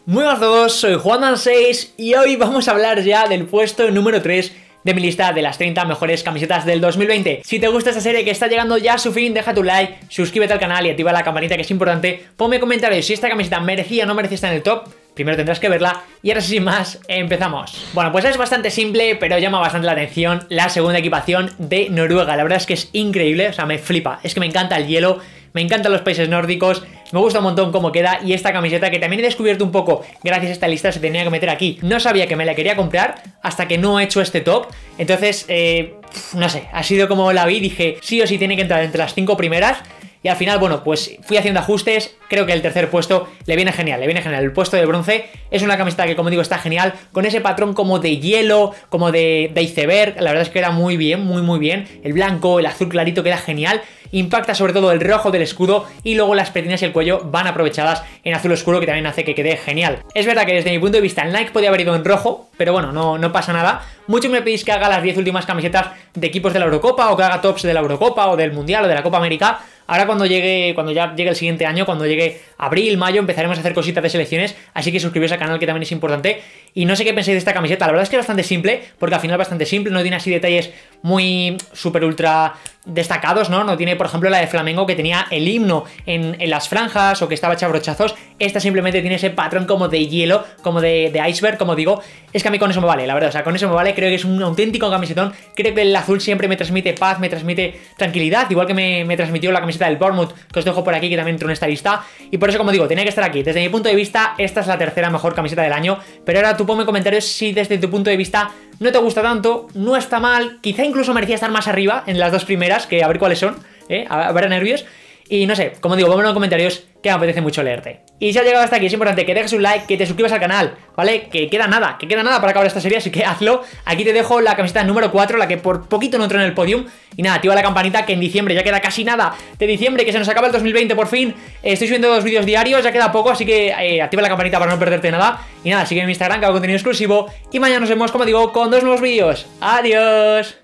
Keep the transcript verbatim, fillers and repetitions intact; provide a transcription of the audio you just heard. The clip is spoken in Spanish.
Muy buenas a todos, soy Juanman seis y hoy vamos a hablar ya del puesto número tres de mi lista de las treinta mejores camisetas del dos mil veinte. Si te gusta esta serie que está llegando ya a su fin, deja tu like, suscríbete al canal y activa la campanita, que es importante. Ponme comentarios si esta camiseta merecía o no merecía estar en el top. Primero tendrás que verla y ahora sí, sin más, empezamos. Bueno, pues es bastante simple, pero llama bastante la atención la segunda equipación de Noruega. La verdad es que es increíble, o sea, me flipa. Es que me encanta el hielo, me encantan los países nórdicos, me gusta un montón cómo queda. Y esta camiseta, que también he descubierto un poco gracias a esta lista, se tenía que meter aquí. No sabía que me la quería comprar hasta que no he hecho este top. Entonces, eh, no sé, ha sido como la vi, dije sí o sí tiene que entrar entre las cinco primeras. Y al final, bueno, pues fui haciendo ajustes. Creo que el tercer puesto le viene genial, le viene genial. El puesto de bronce es una camiseta que, como digo, está genial, con ese patrón como de hielo, como de, de iceberg. La verdad es que queda muy bien, muy muy bien. El blanco, el azul clarito queda genial. Impacta sobre todo el rojo del escudo, y luego las petinas y el cuello van aprovechadas en azul oscuro, que también hace que quede genial. Es verdad que desde mi punto de vista el Nike podía haber ido en rojo, pero bueno, no, no pasa nada. Muchos me pedís que haga las diez últimas camisetas de equipos de la Eurocopa, o que haga tops de la Eurocopa, o del Mundial, o de la Copa América. Ahora cuando llegue, cuando ya llegue el siguiente año, cuando llegue abril, mayo, empezaremos a hacer cositas de selecciones, así que suscribiros al canal, que también es importante. Y no sé qué pensáis de esta camiseta, la verdad es que es bastante simple, porque al final es bastante simple, no tiene así detalles muy super ultra destacados, ¿no? No tiene, por ejemplo, la de Flamengo, que tenía el himno en, en las franjas, o que estaba hecha a brochazos. Esta simplemente tiene ese patrón como de hielo, como de, de iceberg, como digo. Es que a mí con eso me vale, la verdad, o sea, con eso me vale. Creo que es un auténtico camisetón. Creo que el azul siempre me transmite paz, me transmite tranquilidad, igual que me, me transmitió la camiseta del Bournemouth, que os dejo por aquí, que también entró en esta lista. Y por eso, como digo, tenía que estar aquí. Desde mi punto de vista, esta es la tercera mejor camiseta del año. Pero ahora tú ponme comentarios si desde tu punto de vista no te gusta tanto, no está mal, quizá incluso merecía estar más arriba en las dos primeras, que a ver cuáles son, ¿eh? A ver, nervios. Y no sé, como digo, pónmelo en comentarios, que me apetece mucho leerte. Y si has llegado hasta aquí, es importante que dejes un like, que te suscribas al canal, ¿vale? Que queda nada, que queda nada para acabar esta serie, así que hazlo. Aquí te dejo la camiseta número cuatro, la que por poquito no entró en el podium. Y nada, activa la campanita, que en diciembre ya queda casi nada de diciembre, que se nos acaba el dos mil veinte por fin. Estoy subiendo dos vídeos diarios, ya queda poco, así que eh, activa la campanita para no perderte nada. Y nada, sigue en mi Instagram, que hago contenido exclusivo. Y mañana nos vemos, como digo, con dos nuevos vídeos. ¡Adiós!